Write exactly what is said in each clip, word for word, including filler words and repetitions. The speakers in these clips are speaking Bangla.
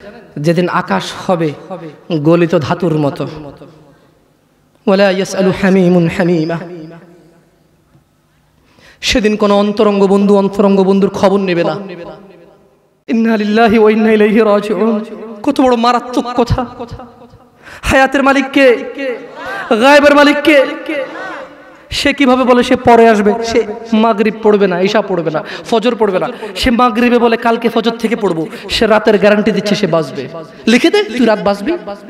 যেদিন আকাশ হবে গলিত ধাতুর মতো, ওয়ালা ইয়াসআলু হামিমুন হামিমা, সেদিন কোন অন্তরঙ্গ বন্ধু অন্তরঙ্গ বন্ধুর খবর নেবে না। ইন্না লিল্লাহি ওয়া ইন্না ইলাইহি রাজিউন। কত বড় মারাত্মক কথা! হায়াতের মালিক কে? গায়েবের মালিক কে? সে কিভাবে বলে সে পরে আসবে? সে মাগরিব পড়বে না, ঈশা পড়বে না, ফজর পড়বে না, সে মাগরিবে বলে কালকে ফজর থেকে পড়বো। সে রাতের গ্যারান্টি দিচ্ছে সে বাঁচবে। লিখে দে তুই রাত বাঁচবি।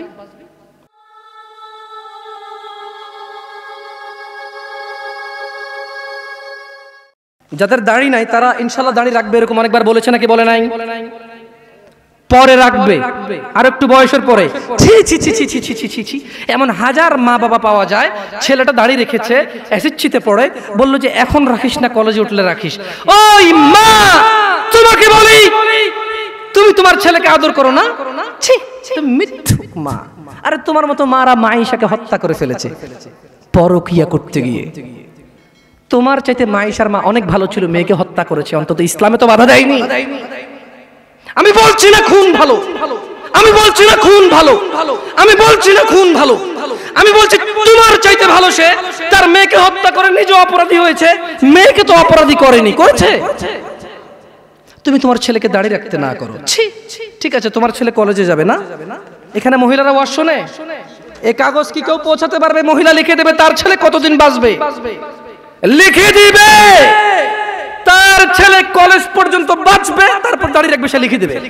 যাদের দাড়ি নাই তারা ইনশাআল্লাহ দাড়ি রাখবে, এরকম অনেকবার বলেছে নাকি বলে নাই? পরে রাখবে, আর একটু বয়সের পরে। ছি ছি ছি ছি ছি ছি ছি ছি, এমন হাজার মা বাবা পাওয়া যায়, ছেলেটা দাড়ি রেখেছে, এসএসসিতে পড়ে, বললো যে এখন রাখিস না, কলেজে উঠলে রাখিস। ওই মা, তোমাকে বলি, তুমি তোমার ছেলেকে আদর করো না? ছি, তুমি মিথ্যুক মা। আরে তোমার মতো মারা মাইশাকে হত্যা করে ফেলেছে পরকিয়া করতে গিয়ে। তোমার চাইতে মাইশার মা অনেক ভালো ছিল, মেয়েকে হত্যা করেছে, অন্তত ইসলামে তো বাধা দেয়নি। আমি বলছি না খুন ভালো, আমি বলছি না খুন ভালো, আমি বলছি না খুন ভালো, আমি বলছি তোমার চাইতে ভালো সে তার মেয়েকে হত্যা করে নিজে অপরাধী হয়েছে, মেয়েকে তো অপরাধী করেনি, করেছে। তুমি তোমার ছেলেকে দাড়ি রাখতে না করো। ঠিক আছে, তোমার ছেলে কলেজে যাবে না, এখানে মহিলারা ওয়াজ শোনে, এই কাগজ কি কেউ পৌঁছাতে পারবে? মহিলা লিখে দেবে তার ছেলে কতদিন বাঁচবে, লিখে দিবে তার ছেলে কলেজ পর্যন্ত বাঁচবে, তারপর দাঁড়িয়ে রাখবে, সে লিখে দেবে।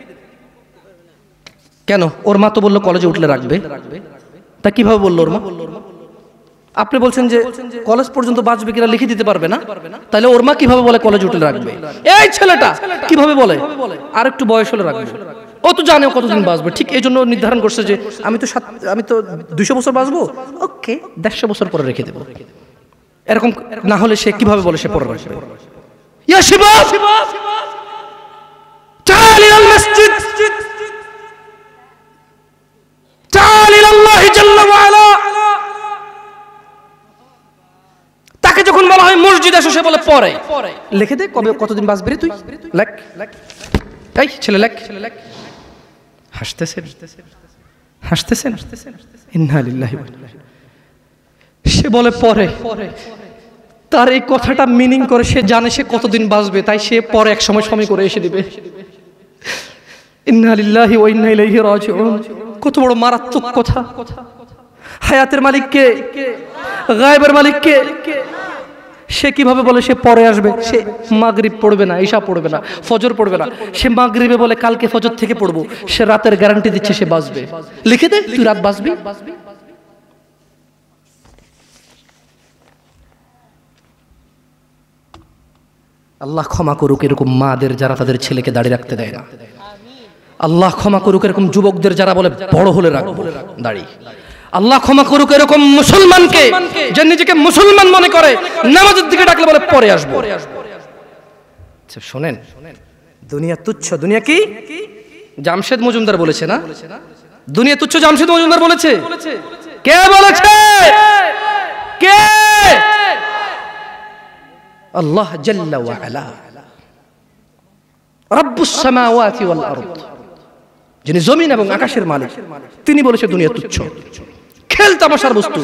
কেন? ওর মা তো বললো কলেজে উঠলে রাখবে, তা কিভাবে বললো ওর মা? আপনি বলছেন যে কলেজ পর্যন্ত বাঁচবে কিনা লিখে দিতে পারবে না, তাহলে ওর মা কিভাবে বলে কলেজে উঠলে রাখবে? এই ছেলেটা কিভাবে বলে আর একটু বয়স হলে রাখবে? ও তো জানে কতদিন বাঁচবে, ঠিক এই জন্য নির্ধারণ করছে যে আমি তো সাত আমি তো দুইশো বছর বাঁচবো, ওকে দেড়শো বছর পরে রেখে দেবো। এরকম না হলে সে কিভাবে বলে সে পরে রাখবে? ইয়া শিবাব, তাআল ইলাল মসজিদ, তাআল ইলাল্লাহি জাল্লা ওয়া আলা। তাকে যখন বলা হয় মসজিদে এসে, সে বলে পরে। লিখে দে কবে কতদিন বাঁচবি রে তুই, লেখ। এই ছেলে লেখ। হাসতেছেন হাসতেছেন ইন্না লিল্লাহি ওয়া ইন্না ইলাইহি। সে বলে পরে, তার এই কথাটা মিনিং করে সে জানে সে কতদিন বাঁচবে, তাই সে পরে এক সময় সময় করে এসে দিবে। ইন্না লিল্লাহি ওয়া ইন্না ইলাইহি রাজিউন। কত বড় মারাত্মক কথা! হায়াতের মালিক কে? গায়েবের মালিক কে? সে কিভাবে বলে সে পরে আসবে? সে মাগরিব পড়বে না, ঈশা পড়বে না, ফজর পড়বে না, সে মাগরিবে বলে কালকে ফজর থেকে পড়বো। সে রাতের গ্যারান্টি দিচ্ছে সে বাঁচবে। লিখে দে তুই রাত বাঁচবি। আল্লাহ ক্ষমা করুক এরকম মাদের যারা তাদের ছেলেকে দাড়ি রাখতে দেয় না। আল্লাহ ক্ষমা করুক এরকম যুবকদের যারা বলে বড় হলে রাখবো দাড়ি। আল্লাহ ক্ষমা করুক এরকম মুসলমানকে যে নিজেকে মুসলমান মনে করে, নামাজের দিকে ডাকলে বলে পরে আসবো। শোনেন, দুনিয়া তুচ্ছ। দুনিয়া কি? জামশেদ মজুমদার বলেছে না, দুনিয়া তুচ্ছ। জামশেদ মজুমদার বলেছে। কে বলেছে? কে? আল্লাহ জাল্লা ওয়া আলা, রব্বুস সামাওয়াতি ওয়াল আরদ, যিনি জমিন এবং আকাশের মালিক, তিনি বলেছে দুনিয়া তুচ্ছ, খেল তামাশার বস্তু।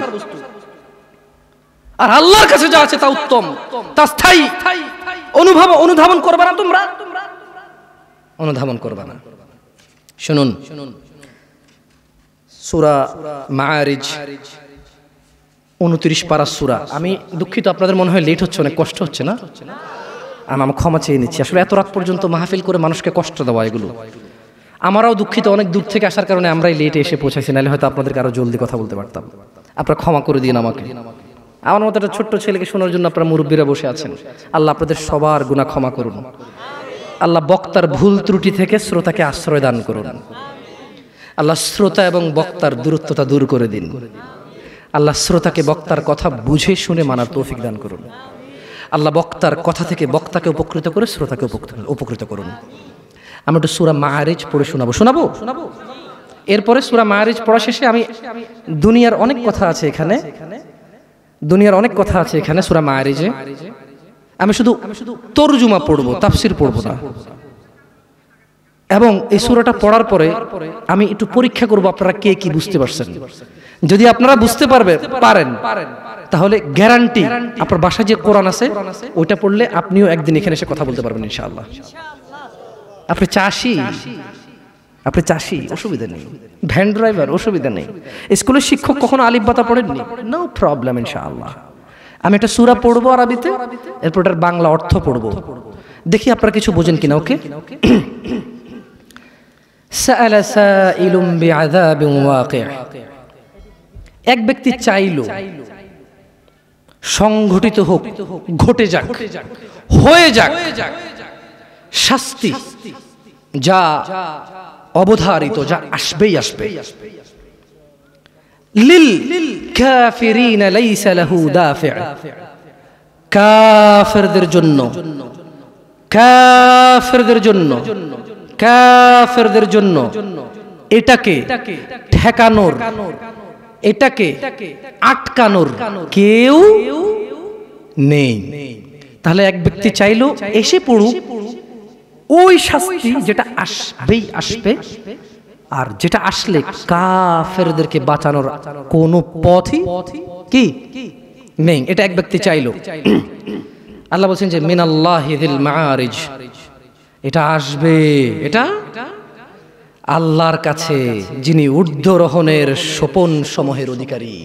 আর আল্লাহর কাছে যা আছে তা উত্তম, তা স্থায়ী। অনুভব অনুধাবন করবে না তোমরা, অনুধাবন করবে না। শুনুন, সূরা মাআরিজ উনত্রিশ পারা সূরা। আমি দুঃখিত, আপনাদের মনে হয় লেট হচ্ছে, অনেক কষ্ট হচ্ছে না? আমি আমার ক্ষমা চেয়ে নিচ্ছি। আসলে এত রাত পর্যন্ত মাহফিল করে মানুষকে কষ্ট দেওয়া, এগুলো আমরাও দুঃখিত। অনেক দূর থেকে আসার কারণে আমরাই লেটে এসে পৌঁছাইছি, নাহলে হয়তো আপনাদেরকে আরো জলদি কথা বলতে পারতাম। আপনারা ক্ষমা করে দিন আমাকে। আমার মতো একটা ছোট্ট ছেলেকে শোনার জন্য আপনারা মুরব্বীরা বসে আছেন। আল্লাহ আপনাদের সবার গুনাহ ক্ষমা করুন। আল্লাহ বক্তার ভুল ত্রুটি থেকে শ্রোতাকে আশ্রয় দান করুন। আল্লাহ শ্রোতা এবং বক্তার দূরত্বতা দূর করে দিন। আল্লাহ শ্রোতাকে বক্তার কথা বুঝে শুনে মানার তৌফিক দান করুন। আল্লাহ বক্তার কথা থেকে বক্তাকে উপকৃত করে শ্রোতাকে উপকৃত করুন। আমি একটু সূরা মাআরিজ পড়ে শোনাবো শোনাবো শোনাবো এরপরে সূরা মাআরিজ পড়া শেষে আমি দুনিয়ার অনেক কথা আছে এখানে, দুনিয়ার অনেক কথা আছে এখানে সূরা মাআরিজে। আমি শুধু তরজুমা পড়বো, তাফসীর পড়বো না। এবং এই সূরাটা পড়ার পরে আমি একটু পরীক্ষা করব আপনারা কে কি বুঝতে পারছেন। যদি আপনারা বুঝতে পারবেন পারেন তাহলে গ্যারান্টি আপনার বাসায় যে কোরআন আছে ওইটা পড়লে আপনিও একদিন এখানে এসে কথা বলতে পারবেন ইনশাআল্লাহ। আপনি চাষি, আপনি চাষি, অসুবিধা নেই। ভ্যান ড্রাইভার, অসুবিধা নেই। স্কুলের শিক্ষক কখনো আলিফ বাতা পড়েননি, নো প্রবলেম ইনশাআল্লাহ। আমি একটা সূরা পড়বো আরবিতে, এরপর এটার বাংলা অর্থ পড়বো, দেখি আপনারা কিছু বোঝেন কিনা। ওকে। সাআলা সাইলুম বিআযাবিন ওয়াকি', এক ব্যক্তি চাইল সংঘটিত হোক, ঘটে যাক, হয়ে যাক শাস্তি, যা অবধারিত, যা আসবেই আসবে। লিল কাফিরিনা লাইসা লাহু দাফি', কাফিরদের জন্য, কাফিরদের জন্য, কাফিরদের জন্য এটাকে ঠেকানোর, এটাকে আটকানোর কেউ নেই। তাহলে এক ব্যক্তি চাইলো এসে পড়ুক ওই শাস্তি যেটা আসবেই আসবে, আর যেটা আসলে কাফেরদেরকে বাঁচানোর কোনো পথই কি নেই, এটা এক ব্যক্তি চাইলো। আল্লাহ বলছেন যে মিনাল্লাহি যিল মাআরিজ, এটা আসবে, এটা আল্লাহর কাছে যিনি ঊর্ধ্বরোহণের সোপন সমূহের অধিকারী,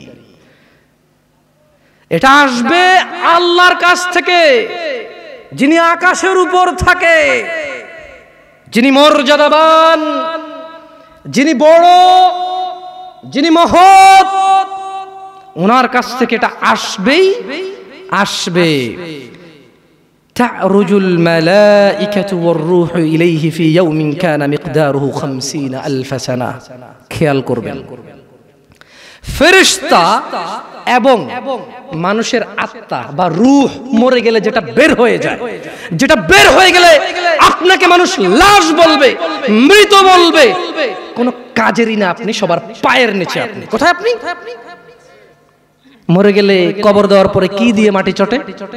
এটা আসবে আল্লাহর কাছ থেকে যিনি আকাশের উপর থাকে, যিনি মর্যাদাবান, যিনি বড়, যিনি মহৎ, ওনার কাছ থেকে এটা আসবেই আসবে। তা'রুজুল মালাইকাতু ওয়ার রূহু ইলাইহি ফি ইয়াউমিন কানা মিকদারুহু খামসিনা আলফা সানা। খেয়াল করবেন, ফেরেশতা এবং মানুষের আত্মা বা রূহ মরে গেলে যেটা বের হয়ে যায়, যেটা বের হয়ে গেলে আপনাকে মানুষ লাশ বলবে, মৃত বলবে, কোনো কাজেরই না আপনি, সবার পায়ের নিচে আপনি। কোথায় আপনি? মরে গেলে কবর দেওয়ার পরে কি দিয়ে মাটি চটে?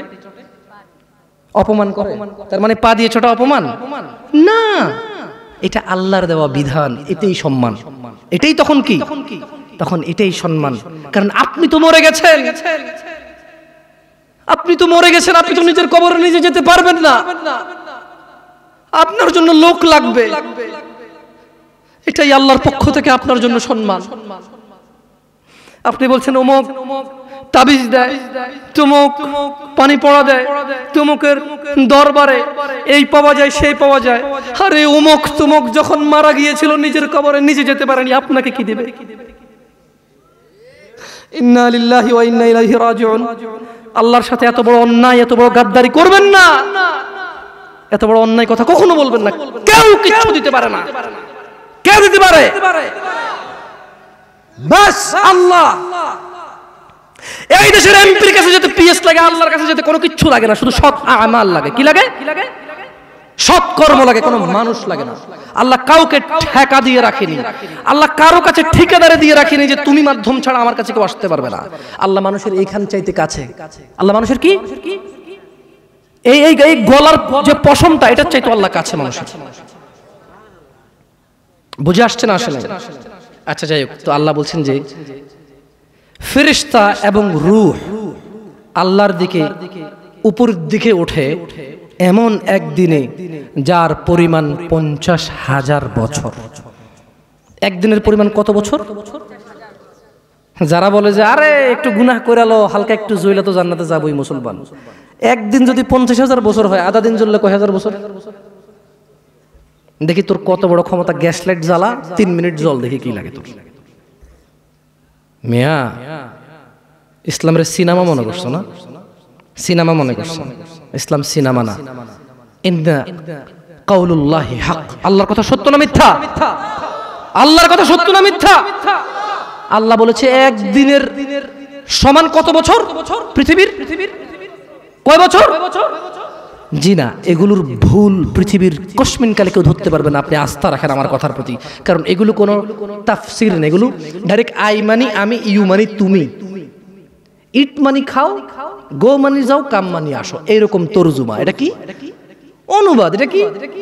অপমান করে, তার মানে পা দিয়ে ছোটা অপমান না, এটা আল্লাহর দেওয়া বিধান, এটাই সম্মান, এটাই তখন কি, তখন এটাই সম্মান। কারণ আপনি তো মরে গেছেন, আপনি তো মরে গেছেন, আপনি তো নিজের কবরে নিজে যেতে পারবেন না, আপনার জন্য লোক লাগবে, এটাই আল্লাহর পক্ষ থেকে আপনার জন্য সম্মান। আপনি বলছেন অমুক তাবিজ দেয়, তুমুক পানি পড়া দেয়, তুমুকের দরবারে এই পাওয়া যায় সেই পাওয়া যায়। আরে অমুক তুমুক যখন মারা গিয়েছিল নিজের কবরে নিজে যেতে পারেনি, আপনাকে কি দেবে? ইন্না লিল্লাহি ওয়া ইন্না ইলাইহি রাজিউন। আল্লাহর সাথে এত বড় অন্যায়, এত বড় গাদ্দারি করবেন না, এত বড় অন্যায় কথা কখনো বলবেন না। কেউ কিচ্ছু দিতে পারে না, কেউ দিতে পারে বাস আল্লাহ। এই দেশের এমপির কাছে যেতে পিএস লাগে, আল্লাহর কাছে যেতে কোনো কিচ্ছু লাগে না, শুধু সৎ আমাল লাগে। কি লাগে? সৎ কর্ম লাগে, কোনো মানুষ লাগে না। আল্লাহ কাউকে ঠেকা দিয়ে রাখেনি, আল্লাহ কারো কাছে ঠিকাদারে দিয়ে রাখেনি যে তুমি মাধ্যম ছাড়া আমার কাছে কেউ আসতে পারবে না। আল্লাহ মানুষের এইখান চাইতে কাছে, আল্লাহ মানুষের কি এই এই গলার যে পশমটা, এটা চাইতো আল্লাহ কাছে মানুষের। বুঝে আসছে না? আসলে আচ্ছা যাই হোক, তো আল্লাহ বলছেন যে ফেরেশতা এবং রূহ আল্লাহর দিকে উপর দিকে ওঠে এমন একদিনে যার পরিমাণ পঞ্চাশ হাজার বছর। একদিনের পরিমাণ কত বছর? যারা বলে যে আরে একটু গুনাহ করালো, হালকা একটু জইলে তো জান্নাতে যাবই মুসলমান, একদিন যদি পঞ্চাশ হাজার বছর হয়, আধা দিন জ্বললে কয় হাজার বছর? দেখি তোর কত বড় ক্ষমতা, গ্যাস লাইট জ্বালা, তিন মিনিট জল, দেখি কি লাগে তোর। মিয়া ইসলামের সিনেমা মনে করছো না? সিনেমা মনে করছো? ইসলাম সিনেমা না। ইন্না কাউলুল্লাহি হক, আল্লাহর কথা সত্য না মিথ্যা? আল্লাহর কথা সত্য না মিথ্যা? আল্লাহ বলেছে একদিনের সমান কত বছর পৃথিবীর? কয় বছর? জি না, এগুলোর ভুল পৃথিবীর কসমিন কালে কেউ ধরতে পারবে না। আপনি আস্থা রাখেন আমার কথার প্রতি, কারণ এগুলো কোনো তাফসির না, এগুলো ডাইরেক্ট আই মানি আমি, ইউ মানি তুমি, ইট মানি খাও, গো মানি যাও, কাম মানি আসো, এইরকম তরজুমা। এটা কি অনুবাদ? এটা কি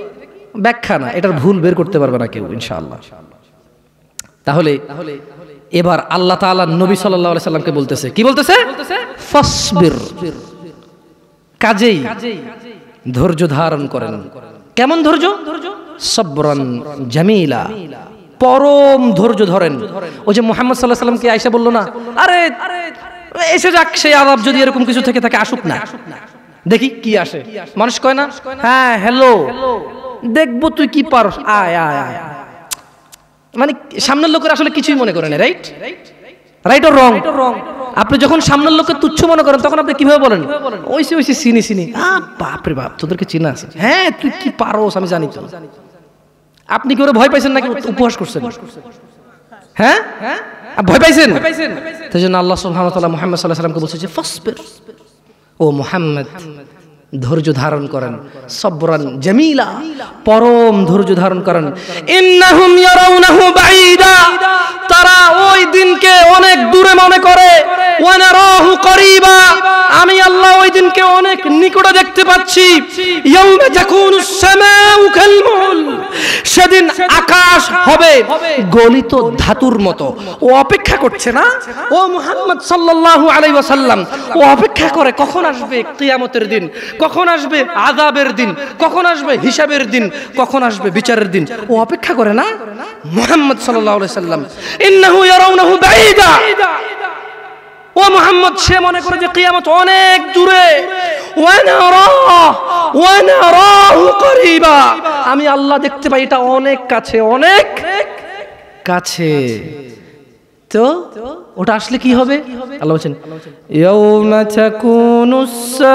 ব্যাখ্যা না, এটার ভুল বের করতে পারবে না কেউ ইনশাআল্লাহ। তাহলে এবার আল্লাহ তাআলা নবী সাল্লাল্লাহু আলাইহি সাল্লামকে বলতেছে, কি বলতেছে? ফাসবির, কাজেই ধৈর্য ধারণ করেন। কেমন ধৈর্য? সবরান জামিলা, পরম ধৈর্য ধরেন। ওই যে মুহাম্মদ সাল্লাল্লাহু আলাইহি সাল্লামকে আয়েশা বলল না, আরে এসে যাক সেই আযাব, যদি এরকম কিছু থেকে থাকে আসুক না, দেখি কি আসে। মানুষ কয় না, হ্যাঁ হ্যালো দেখবো তুই কি পারস, আয় আয় আয়, মানে সামনের লোকের আসলে কিছুই মনে করে না। Right right or wrong? আপনি যখন সামনের লোককে তুচ্ছ মনে করেন তখন আপনি কিভাবে বলেন? ওইসে ওইসে চিনি চিনি, বাপ রে বাপ তোদেরকে চিনা আছে, হ্যাঁ তুই কি পারোস আমি জানি তো। আপনি কি ওরা ভয় পাইছেন নাকি উপহাস করছেন? হ্যাঁ ভয় পাইছেন? সেই জন্য আল্লাহ সুবহানাহু ওয়া তাআলা মুহাম্মদ সাল্লাল্লাহু আলাইহি ওয়াসাল্লামকে বলছে যে ফাসবির, ও মুহাম্মদ ধৈর্য ধারণ করেন, সবরান জামিলা, পরম ধৈর্য ধারণ করেন। ইন্নাহুম ইয়ারাউনাহু বাঈদা, তারা ওই দিনকে অনেক দূরে মনে করে, ওয়া নারাহু করিবা, আমি আল্লাহ ওই দিনকে অনেক নিকটে দেখতে পাচ্ছি। ইয়াউমা তাকুনুস সামাউ কাল মুল, সেদিন আকাশ হবে গলিত ধাতুর মতো। ও অপেক্ষা করছে না, ও মুহাম্মদ সাল্লাল্লাহু আলাইহি ওয়াসাল্লাম, ও অপেক্ষা করে কখন আসবে কিয়ামতের দিন, কখন আসবে আযাবের দিন, কখন আসবে হিসাবের দিন, কখন আসবে বিচারের দিন। ও অপেক্ষা করে না মুহাম্মদ সাল্লাল্লাহু আলাইহি ওয়াসাল্লাম। ইন্নাহু ইয়ারাউনাহু বাঈদা, ও মুহাম্মদ সে মনে করে যে কিয়ামত অনেক দূরে। ওয়া নারা ওয়া নারাহু করিবা, আমি আল্লাহ দেখতে পাই এটা অনেক কাছে, অনেক কাছে। তো ওটা আসলে কি হবে? আল্লাহ বলেন ইয়াউমা তাকুনুস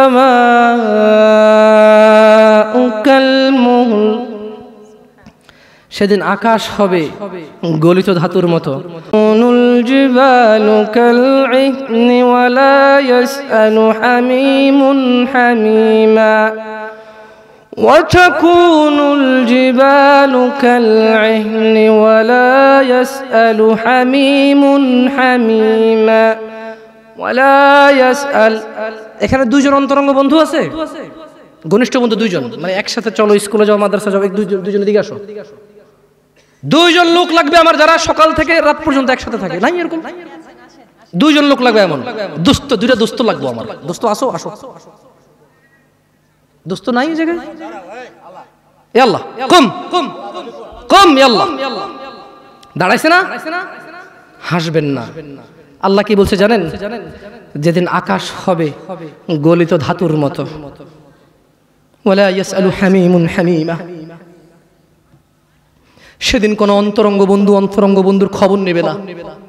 সামাউ কাল মুল, সেদিন আকাশ হবে গলিত ধাতুর মতো। নুল জিবালু কাল ইহনি ওয়ালা ইয়াসআলু হামিমুন হামিমা, ওয়া তাকুনুল জিবালু কাল ইহনি ওয়ালা ইয়াসআলু হামিমুন হামিমা ওয়ালা ইয়াসআল। এখানে দুইজন অন্তরঙ্গ বন্ধু আছে, ঘনিষ্ঠ বন্ধু দুইজন, মানে একসাথে চলো স্কুলে যাও মাদ্রাসা যাও, দুইজন এদিকে আসো। দুইজন লোক লাগবে আমার, যারা সকাল থেকে রাত পর্যন্ত একসাথে থাকে, নাই এরকম দুইজন লোক লাগবে এমন দোস্ত, দুইটা দোস্ত লাগবে আমার। দোস্ত আসো আসো, দোস্ত নাই এই জায়গায়? এ আল্লাহ কম কম কম, এ আল্লাহ দাঁড়াইছে না, হাসবেন না। আল্লাহ কি বলছে জানেন? যেদিন আকাশ হবে গলিত ধাতুর মতো, ওয়ালা ইয়াসআলু হামিমুন হামিমা, সেদিন কোন অন্তরঙ্গ বন্ধু অন্তরঙ্গ বন্ধুর খবর নেবে না।